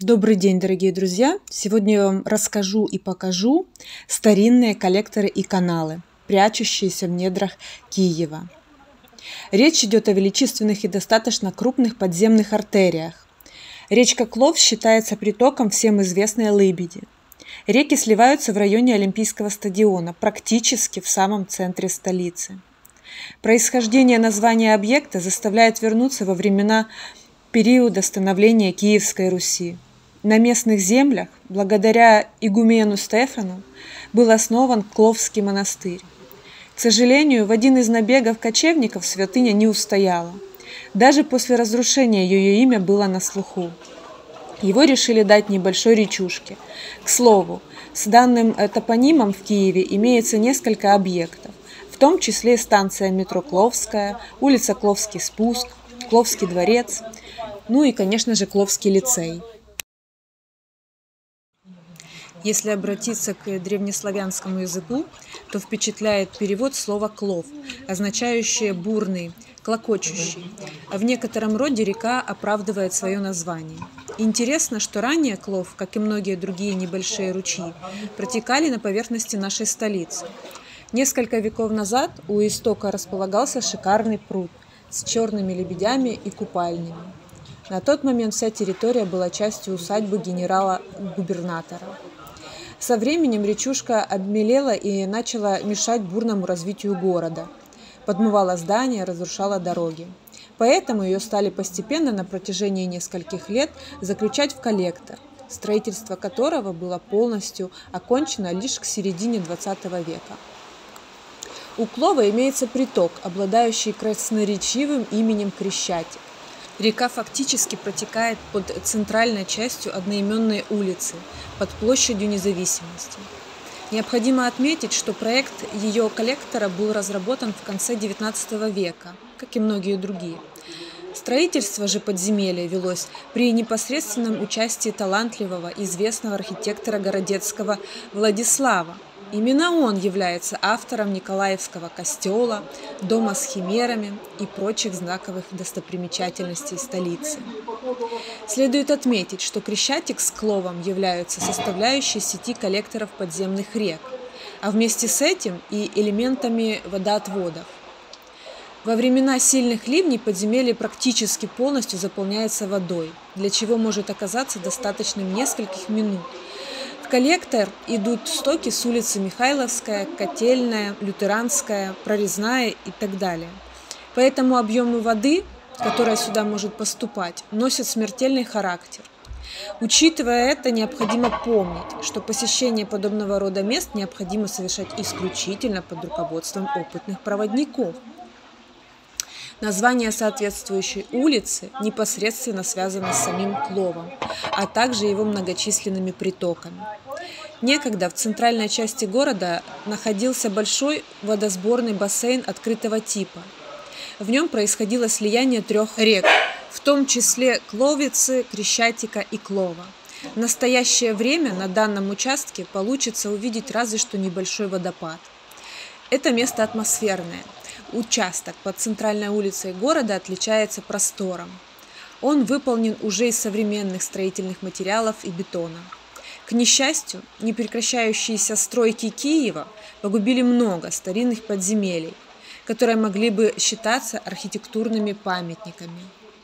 Добрый день, дорогие друзья! Сегодня я вам расскажу и покажу старинные коллекторы и каналы, прячущиеся в недрах Киева. Речь идет о величественных и достаточно крупных подземных артериях. Речка Клов считается притоком всем известной Лыбеди. Реки сливаются в районе Олимпийского стадиона, практически в самом центре столицы. Происхождение названия объекта заставляет вернуться во времена периода становления Киевской Руси. На местных землях, благодаря игумену Стефану, был основан Кловский монастырь. К сожалению, в один из набегов кочевников святыня не устояла. Даже после разрушения ее имя было на слуху. Его решили дать небольшой речушке. К слову, с данным топонимом в Киеве имеется несколько объектов, в том числе станция метро Кловская, улица Кловский спуск, Кловский дворец, ну и, конечно же, Кловский лицей. Если обратиться к древнеславянскому языку, то впечатляет перевод слова «клов», означающее «бурный», «клокочущий». А в некотором роде река оправдывает свое название. Интересно, что ранее Клов, как и многие другие небольшие ручьи, протекали на поверхности нашей столицы. Несколько веков назад у истока располагался шикарный пруд с черными лебедями и купальнями. На тот момент вся территория была частью усадьбы генерала-губернатора. Со временем речушка обмелела и начала мешать бурному развитию города. Подмывала здания, разрушала дороги. Поэтому ее стали постепенно на протяжении нескольких лет заключать в коллектор, строительство которого было полностью окончено лишь к середине XX века. У Клова имеется приток, обладающий красноречивым именем Крещатик. Река фактически протекает под центральной частью одноименной улицы, под площадью Независимости. Необходимо отметить, что проект ее коллектора был разработан в конце XIX века, как и многие другие. Строительство же подземелья велось при непосредственном участии талантливого и известного архитектора Городецкого Владислава. Именно он является автором Николаевского костела, дома с химерами и прочих знаковых достопримечательностей столицы. Следует отметить, что Крещатик с Кловом являются составляющей сети коллекторов подземных рек, а вместе с этим и элементами водоотводов. Во времена сильных ливней подземелье практически полностью заполняется водой, для чего может оказаться достаточным нескольких минут. В коллектор идут стоки с улицы Михайловская, Котельная, Лютеранская, Прорезная и так далее. Поэтому объемы воды, которая сюда может поступать, носят смертельный характер. Учитывая это, необходимо помнить, что посещение подобного рода мест необходимо совершать исключительно под руководством опытных проводников. Название соответствующей улицы непосредственно связано с самим Кловом, а также его многочисленными притоками. Некогда в центральной части города находился большой водосборный бассейн открытого типа. В нем происходило слияние трех рек, в том числе Кловицы, Крещатика и Клова. В настоящее время на данном участке получится увидеть разве что небольшой водопад. Это место атмосферное. Участок под центральной улицей города отличается простором. Он выполнен уже из современных строительных материалов и бетона. К несчастью, непрекращающиеся стройки Киева погубили много старинных подземелий, которые могли бы считаться архитектурными памятниками.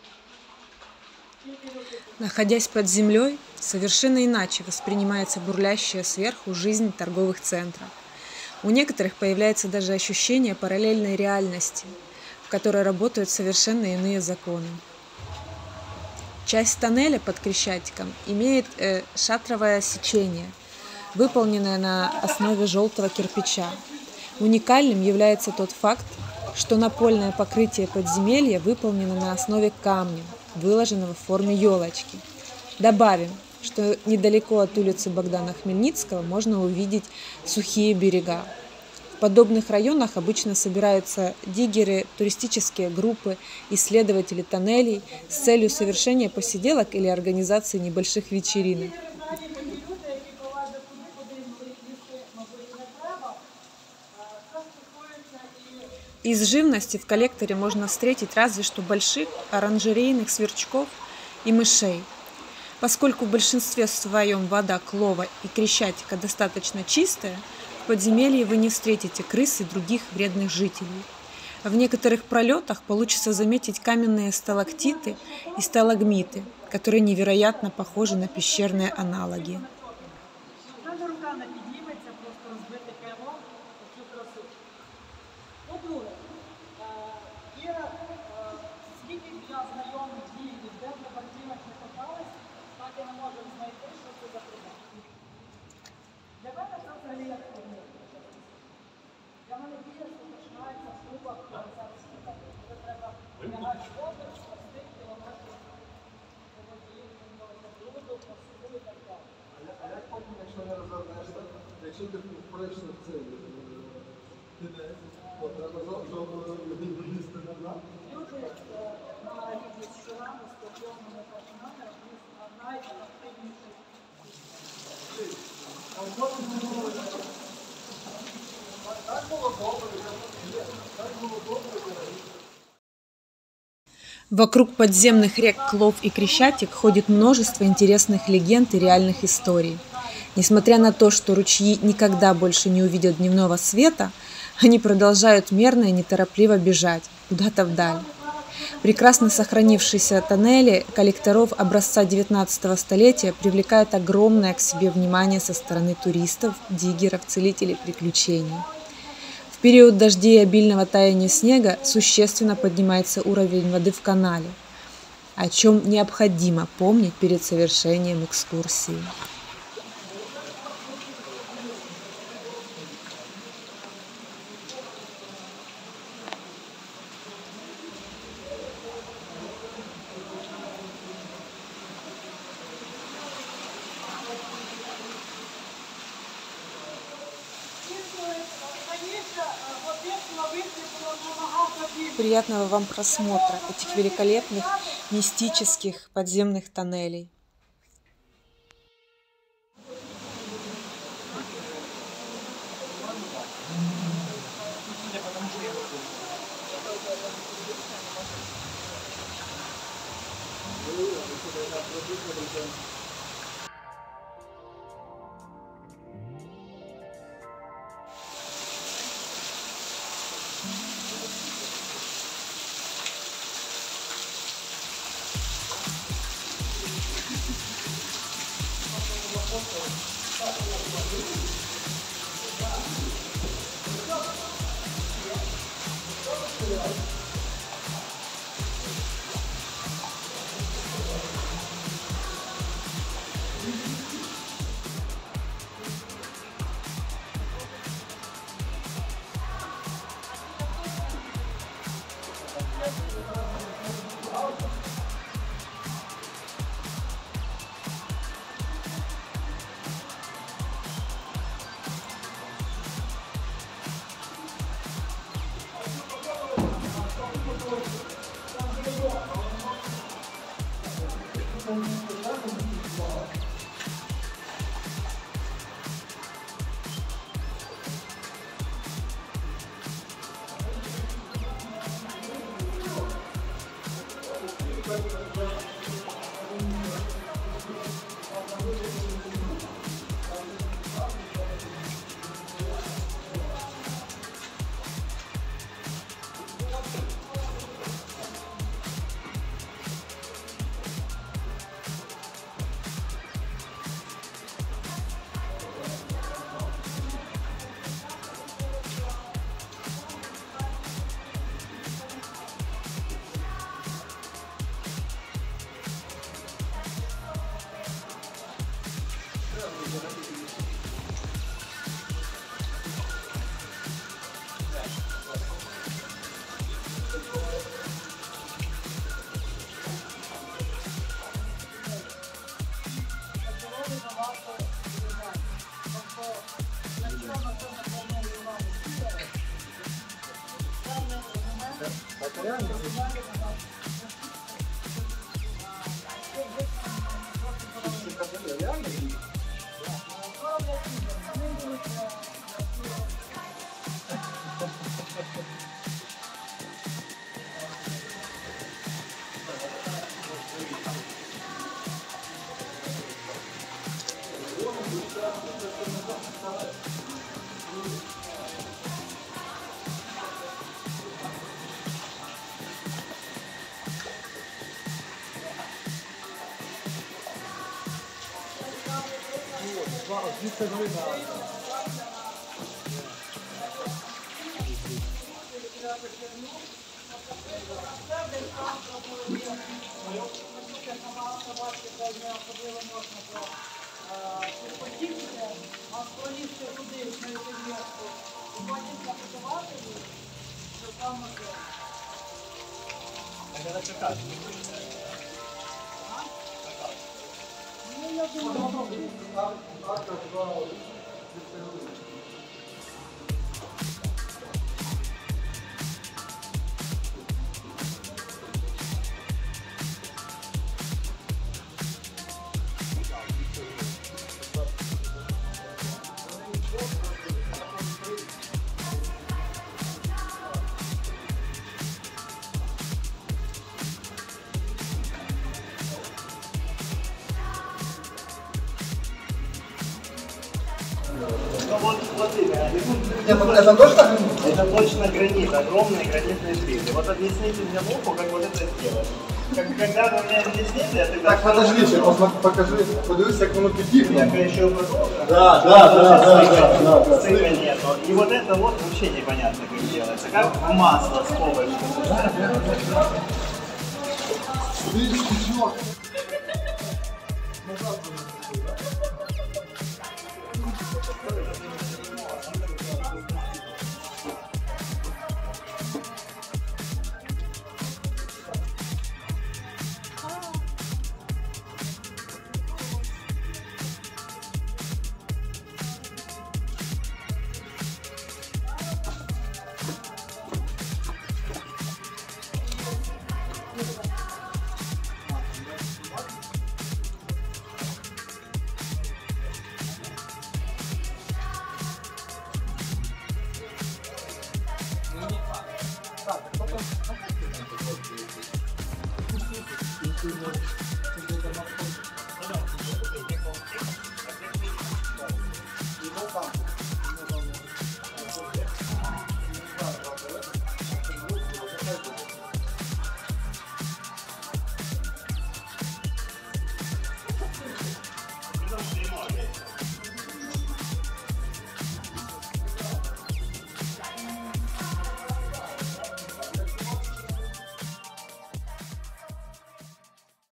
Находясь под землей, совершенно иначе воспринимается бурлящая сверху жизнь торговых центров. У некоторых появляется даже ощущение параллельной реальности, в которой работают совершенно иные законы. Часть тоннеля под Крещатиком имеет шатровое сечение, выполненное на основе желтого кирпича. Уникальным является тот факт, что напольное покрытие подземелья выполнено на основе камня, выложенного в форме елочки. Добавим, что недалеко от улицы Богдана Хмельницкого можно увидеть сухие берега. В подобных районах обычно собираются диггеры, туристические группы, исследователи тоннелей с целью совершения посиделок или организации небольших вечеринок. Из живности в коллекторе можно встретить разве что больших оранжерейных сверчков и мышей. Поскольку в большинстве своем вода Клова и Крещатика достаточно чистая, в подземелье вы не встретите крыс и других вредных жителей. В некоторых пролетах получится заметить каменные сталактиты и сталагмиты, которые невероятно похожи на пещерные аналоги. Якщо ти впреш в це, треба їсти назад. Люди на рівні з шурами, з котлонами та шинами, найактивніші. Так було добре, так було добре. Вокруг подземных рек Клов и Крещатик ходит множество интересных легенд и реальных историй. Несмотря на то, что ручьи никогда больше не увидят дневного света, они продолжают мерно и неторопливо бежать куда-то вдаль. Прекрасно сохранившиеся тоннели коллекторов образца 19 столетия привлекают огромное к себе внимание со стороны туристов, диггеров, целителей приключений. В период дождей и обильного таяния снега существенно поднимается уровень воды в канале, о чем необходимо помнить перед совершением экскурсии. Приятного вам просмотра этих великолепных мистических подземных тоннелей. Ну вот именно. Это точно? Это точно гранит, огромные гранитные плиты. Вот объясните мне муху, как вот это сделать. Когда вы мне объясните, я тогда... Так, подожди, ще покажи, подивись, як воно Я підігне. еще продолжу. Да. Ссыка нету. И вот это вот вообще непонятно, как делается. Как в масло с овощами. Видиш, печок.